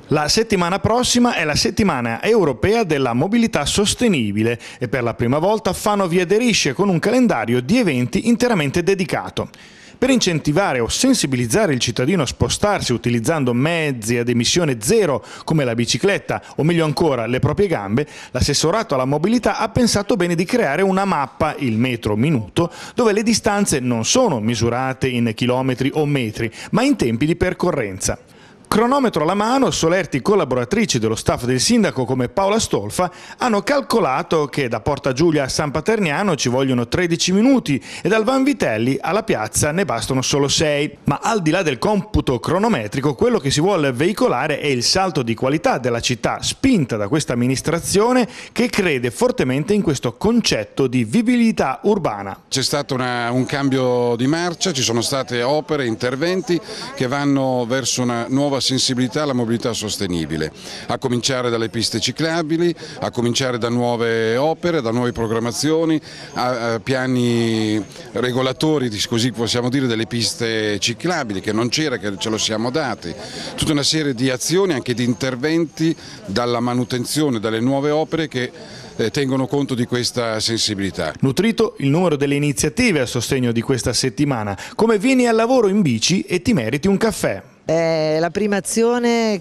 La settimana prossima è la settimana europea della mobilità sostenibile e per la prima volta Fano vi aderisce con un calendario di eventi interamente dedicato. Per incentivare o sensibilizzare il cittadino a spostarsi utilizzando mezzi ad emissione zero come la bicicletta o meglio ancora le proprie gambe, l'assessorato alla mobilità ha pensato bene di creare una mappa, il metro minuto, dove le distanze non sono misurate in chilometri o metri, ma in tempi di percorrenza. Cronometro alla mano, solerti collaboratrici dello staff del sindaco come Paola Stolfa hanno calcolato che da Porta Giulia a San Paterniano ci vogliono 13 minuti e dal Vanvitelli alla piazza ne bastano solo 6. Ma al di là del computo cronometrico, quello che si vuole veicolare è il salto di qualità della città spinta da questa amministrazione che crede fortemente in questo concetto di vivibilità urbana. C'è stato un cambio di marcia, ci sono state opere, interventi che vanno verso una nuova sensibilità alla mobilità sostenibile, a cominciare dalle piste ciclabili, a cominciare da nuove opere, da nuove programmazioni, a piani regolatori, così possiamo dire, delle piste ciclabili che non c'era, che ce lo siamo dati, tutta una serie di azioni, anche di interventi, dalla manutenzione, dalle nuove opere che tengono conto di questa sensibilità. Nutrito il numero delle iniziative a sostegno di questa settimana, come vieni al lavoro in bici e ti meriti un caffè. La prima azione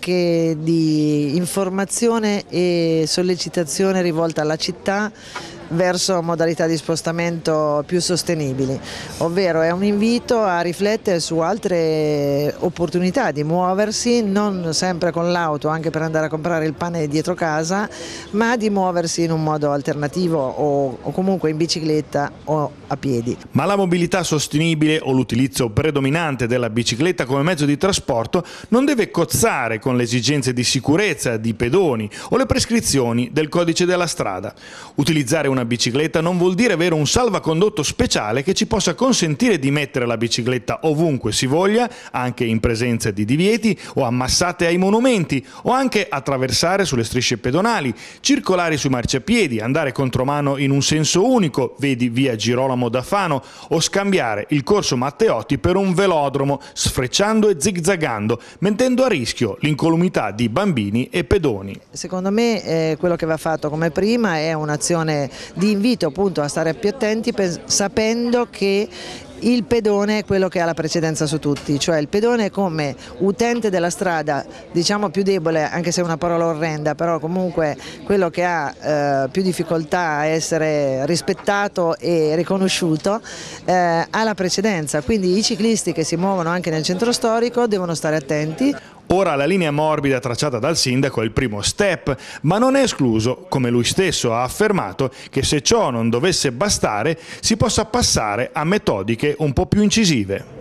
di informazione e sollecitazione rivolta alla città verso modalità di spostamento più sostenibili, ovvero è un invito a riflettere su altre opportunità di muoversi, non sempre con l'auto anche per andare a comprare il pane dietro casa, ma di muoversi in un modo alternativo o comunque in bicicletta o a piedi. Ma la mobilità sostenibile o l'utilizzo predominante della bicicletta come mezzo di trasporto non deve cozzare con le esigenze di sicurezza di pedoni o le prescrizioni del codice della strada. Utilizzare una bicicletta non vuol dire avere un salvacondotto speciale che ci possa consentire di mettere la bicicletta ovunque si voglia, anche in presenza di divieti o ammassate ai monumenti, o anche attraversare sulle strisce pedonali, circolare sui marciapiedi, andare contromano in un senso unico, vedi via Girolamo da Fano, o scambiare il corso Matteotti per un velodromo, sfrecciando e zigzagando, mettendo a rischio l'incolumità di bambini e pedoni. Secondo me quello che va fatto come prima è un'azione di invito appunto a stare più attenti, sapendo che il pedone è quello che ha la precedenza su tutti, cioè il pedone come utente della strada, diciamo più debole, anche se è una parola orrenda, però comunque quello che ha più difficoltà a essere rispettato e riconosciuto, ha la precedenza, quindi i ciclisti che si muovono anche nel centro storico devono stare attenti. Ora la linea morbida tracciata dal sindaco è il primo step, ma non è escluso, come lui stesso ha affermato, che se ciò non dovesse bastare si possa passare a metodiche un po' più incisive.